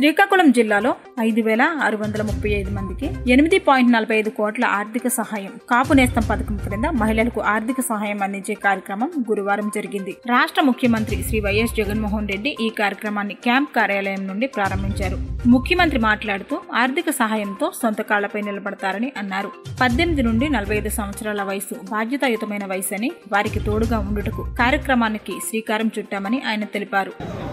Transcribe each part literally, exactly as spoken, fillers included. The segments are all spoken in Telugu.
శ్రీకాకుళం జిల్లాలో ఐదు వేల ఆరు వందల ముప్పై ఐదు మందికి ఎనిమిది పాయింట్ నలభై ఐదు కోట్ల ఆర్థిక సహాయం కాపు నేస్తం పథకం క్రింద మహిళలకు ఆర్థిక సహాయం అందించే కార్యక్రమం గురువారం జరిగింది. రాష్ట్ర ముఖ్యమంత్రి శ్రీ వైఎస్ జగన్మోహన్ రెడ్డి ఈ కార్యక్రమాన్ని క్యాంప్ కార్యాలయం నుండి ప్రారంభించారు. ముఖ్యమంత్రి మాట్లాడుతూ ఆర్థిక సహాయంతో సొంత కాళ్లపై నిలబడతారని అన్నారు. పద్దెనిమిది నుండి నలభై ఐదు సంవత్సరాల వయసు బాధ్యతాయుతమైన వయసు అని వారికి తోడుగా ఉండుటకు కార్యక్రమానికి శ్రీకారం చుట్టామని ఆయన తెలిపారు.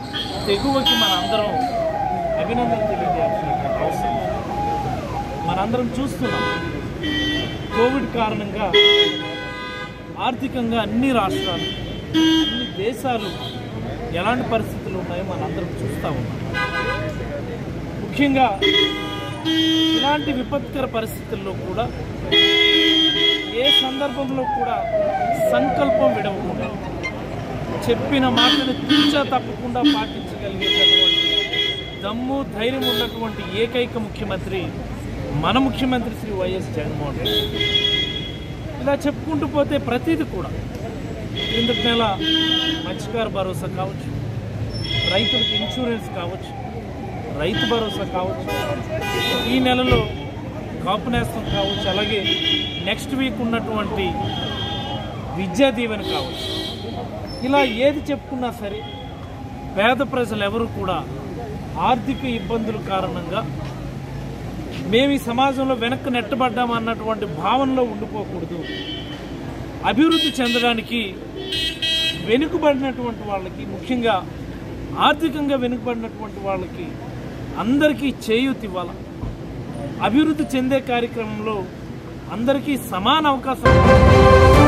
అభినందన తెలియజేయాల్సిన అవసరం మనందరం చూస్తున్నాం. కోవిడ్ కారణంగా ఆర్థికంగా అన్ని రాష్ట్రాలు అన్ని దేశాలు ఎలాంటి పరిస్థితులు ఉన్నాయో మనందరం చూస్తూ ఉన్నాం. ముఖ్యంగా ఇలాంటి విపత్కర పరిస్థితుల్లో కూడా ఏ సందర్భంలో కూడా సంకల్పం విడవకుండా చెప్పిన మాటను తీర్చా తప్పకుండా పాటించగలిగేటటువంటి దమ్ము ధైర్యం ఉన్నటువంటి ఏకైక ముఖ్యమంత్రి మన ముఖ్యమంత్రి శ్రీ వైఎస్ జగన్మోహన్ రెడ్డి. ఇలా చెప్పుకుంటూ పోతే ప్రతిదీ కూడా క్రిందటి నెల మత్స్యకార భరోసా కావచ్చు, రైతులకు ఇన్సూరెన్స్ కావచ్చు, రైతు భరోసా కావచ్చు, ఈ నెలలో కాపు నేస్తం కావచ్చు, అలాగే నెక్స్ట్ వీక్ ఉన్నటువంటి విద్యా దీవెన కావచ్చు. ఇలా ఏది చెప్పుకున్నా సరే పేద ప్రజలు ఎవరు కూడా ఆర్థిక ఇబ్బందుల కారణంగా మేము ఈ సమాజంలో వెనక్కి నెట్టబడ్డామన్నటువంటి భావనలో ఉండిపోకూడదు. అభివృద్ధి చెందడానికి వెనుకబడినటువంటి వాళ్ళకి, ముఖ్యంగా ఆర్థికంగా వెనుకబడినటువంటి వాళ్ళకి అందరికీ చేయూత ఇవ్వాలి. అభివృద్ధి చెందే కార్యక్రమంలో అందరికీ సమాన అవకాశం